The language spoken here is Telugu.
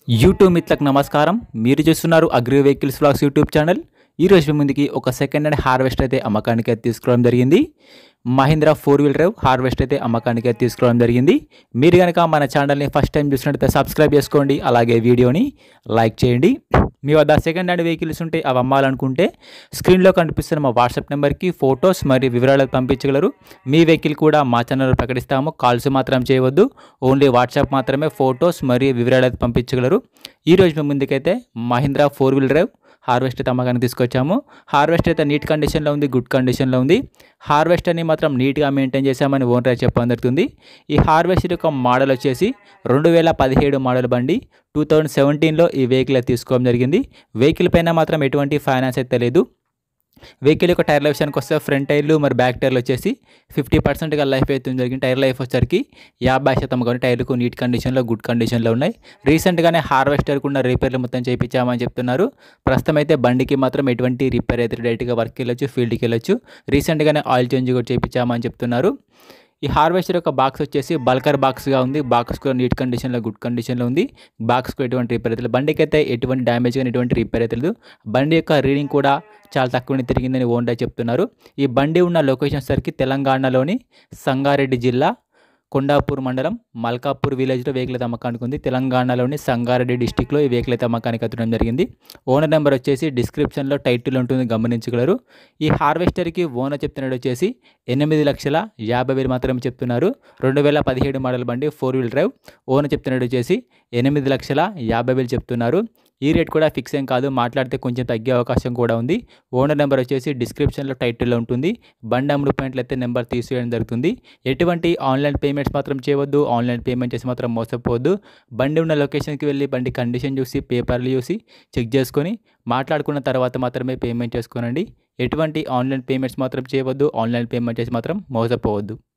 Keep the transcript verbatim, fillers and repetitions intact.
యూట్యూబ్ మిత్రులకు నమస్కారం. మీరు చూస్తున్నారు agri vehicles vlogs YouTube channel. ఈ రోజు మీ ముందుకి ఒక సెకండ్ హ్యాండ్ హార్వెస్టర్ అయితే అమ్మకానికి అయితే తీసుకురావడం జరిగింది. Mahindra four wheel drive harvester అయితే అమ్మకానికి అయితే తీసుకురావడం జరిగింది. మీరు కనుక మన ఛానల్ని ఫస్ట్ టైం చూసినట్లయితే సబ్స్క్రైబ్ చేసుకోండి, అలాగే వీడియోని లైక్ చేయండి. మీ వద్ద సెకండ్ హ్యాండ్ వెహికల్స్ ఉంటే అవి అమ్మాలనుకుంటే స్క్రీన్లో కనిపిస్తున్న మా వాట్సాప్ నెంబర్కి ఫొటోస్ మరియు వివరాలు పంపించగలరు. మీ వెహికల్ కూడా మా ఛానల్లో ప్రకటిస్తాము. కాల్స్ మాత్రం చేయవద్దు, ఓన్లీ వాట్సాప్ మాత్రమే ఫొటోస్ మరియు వివరాలు పంపించగలరు. ఈరోజు మేము ముందుకైతే Mahindra four wheel drive harvester అయితే అమ్మకానికి తీసుకొచ్చాము. హార్వెస్టర్ అయితే నీట్ కండిషన్లో ఉంది, గుడ్ కండిషన్లో ఉంది. హార్వెస్టర్ని మాత్రం నీట్గా మెయింటైన్ చేశామని ఓనర్ చెప్పడం జరుగుతుంది. ఈ హార్వెస్టర్ యొక్క మోడల్ వచ్చేసి రెండు వేల పదిహేడు మోడల్ బండి. టూ థౌజండ్ సెవెంటీన్లో ఈ వెహికల్ అయితే తీసుకోవడం జరిగింది. వెహికల్ పైన మాత్రం ఎటువంటి ఫైనాన్స్ అయితే లేదు. వెహికల్ యొక్క టైర్ల విషయానికి వస్తే ఫ్రంట్ టైర్లు మరి బ్యాక్ టైర్లు వచ్చేసి ఫిఫ్టీ పర్సెంట్గా లైఫ్ అయితే జరిగింది. టైర్ లైఫ్ వచ్చేసరికి యాభై శాతం కానీ టైర్లకు నీట్ కండిషన్లో, గుడ్ కండిషన్లో ఉన్నాయి. రీసెంట్గానే హార్వెస్టర్కు ఉన్న రిపేర్లు మొత్తం చేయించామని చెప్తున్నారు. ప్రస్తుతం అయితే బండికి మాత్రం ఎటువంటి రిపేర్ అయితే డైరెక్ట్గా వర్క్కి వెళ్ళొచ్చు, ఫీల్డ్కి వెళ్ళొచ్చు. రీసెంట్గానే ఆయిల్ చేంజ్ కూడా చేయించామని చెప్తున్నారు. ఈ హార్వెస్టర్ యొక్క బాక్స్ వచ్చేసి బల్కర్ బాక్స్గా ఉంది. బాక్స్ కూడా నీట్ కండిషన్లో, గుడ్ కండిషన్లో ఉంది. బాక్స్కు ఎటువంటి రిపేర్ అయితే లేదు. బండికి అయితే ఎటువంటి డ్యామేజ్ కానీ ఎటువంటి రిపేర్ అయితే లేదు. బండి యొక్క రీడింగ్ కూడా చాలా తక్కువనే తిరిగిందని ఓనర్ చెప్తున్నారు. ఈ బండి ఉన్న లొకేషన్ సరికి తెలంగాణలోని సంగారెడ్డి జిల్లా కొండాపూర్ మండలం మల్కాపూర్ విలేజ్లో వెహికల్ అయితే అమ్మకానికి ఉంది. తెలంగాణలోని సంగారెడ్డి డిస్టిక్లో ఈ వెహికల్ అయితే అమ్మకానికి ఎత్తడం జరిగింది. ఓనర్ నెంబర్ వచ్చేసి డిస్క్రిప్షన్లో టైటిల్ ఉంటుంది, గమనించగలరు. ఈ హార్వెస్టర్కి ఓనర్ చెప్తున్నది వచ్చేసి ఎనిమిది లక్షల యాభై వేలు మాత్రమే చెప్తున్నారు. రెండు వేల పదిహేడు మోడల్ బండి, ఫోర్ వీల్ డ్రైవ్. ఓనర్ చెప్తున్నది వచ్చేసి ఎనిమిది లక్షల యాభై వేలు చెప్తున్నారు. ఈ రేట్ కూడా ఫిక్స్ ఏం కాదు, మాట్లాడితే కొంచెం తగ్గే అవకాశం కూడా ఉంది. ఓనర్ నెంబర్ వచ్చేసి డిస్క్రిప్షన్లో టైటిల్లో ఉంటుంది. బండి అమ్ముడు పాయింట్లయితే నెంబర్ తీసేయడం జరుగుతుంది. ఎటువంటి ఆన్లైన్ పేమెంట్స్ మాత్రం చేయవద్దు, ఆన్లైన్ పేమెంట్ చేసి మాత్రం మోసపోవద్దు. బండి ఉన్న లొకేషన్కి వెళ్ళి బండి కండిషన్ చూసి, పేపర్లు చూసి చెక్ చేసుకొని మాట్లాడుకున్న తర్వాత మాత్రమే పేమెంట్ చేసుకోనండి. ఎటువంటి ఆన్లైన్ పేమెంట్స్ మాత్రం చేయవద్దు, ఆన్లైన్ పేమెంట్ చేసి మాత్రం మోసపోవద్దు.